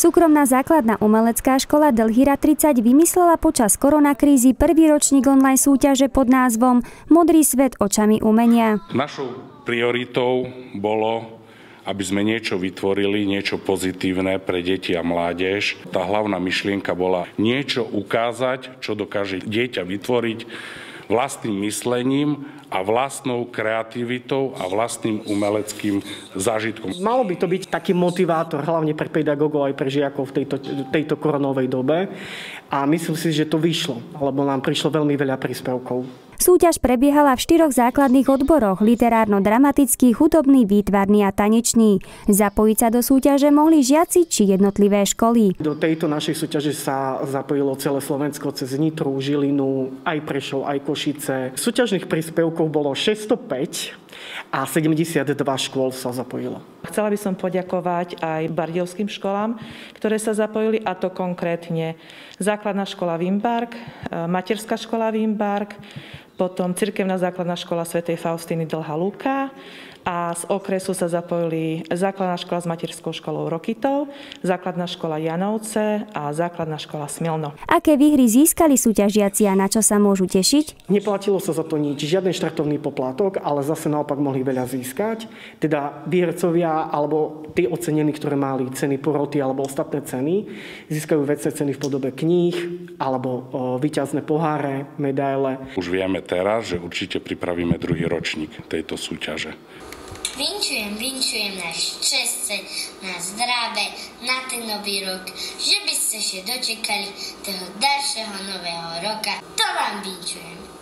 Súkromná základná umelecká škola Delhira 30 vymyslela počas koronakrízy prvý ročník online súťaže pod názvom Modrý svet očami umenia. Našou prioritou bolo, aby sme niečo vytvorili, niečo pozitívne pre deti a mládež. Tá hlavná myšlienka bola niečo ukázať, čo dokáže dieťa vytvoriť vlastným myslením a vlastnou kreativitou a vlastným umeleckým zážitkom. Malo by to byť taký motivátor, hlavne pre pedagógov aj pre žiakov v tejto koronovej dobe. A myslím si, že to vyšlo, lebo nám prišlo veľmi veľa príspevkov. Súťaž prebiehala v 4 základných odboroch: literárno-dramatický, hudobný, výtvarný a tanečný. Zapojiť sa do súťaže mohli žiaci či jednotlivé školy. Do tejto našej súťaže sa zapojilo celé Slovensko cez Nitru, Žilinu, aj Prešov, aj Košice. Súťažných príspevkov bolo 605 a 72 škôl sa zapojilo. Chcela by som poďakovať aj bardejovským školám, ktoré sa zapojili, a to konkrétne Základná škola Vimbark, Materská škola Vimbark, potom Cirkevná základná škola svätej Faustíny Dlhá Lúka, a z okresu sa zapojili Základná škola s materskou školou Rokytov, Základná škola Janovce a Základná škola Smilno. Aké výhry získali súťažiaci a na čo sa môžu tešiť? Neplatilo sa za to nič, žiaden štartovný poplatok, ale zase naopak mohli veľa získať. Teda výhercovia alebo tí ocenení, ktorí mali ceny poroty alebo ostatné ceny, získajú vecné ceny v podobe kníh alebo víťazné poháre, medaile. Už vieme teraz, že určite pripravíme druhý ročník tejto súťaže. Vinčujem na šťastie, na zdravie, na ten nový rok, že by ste sa dočekali toho ďalšieho nového roka. To vám vinčujem.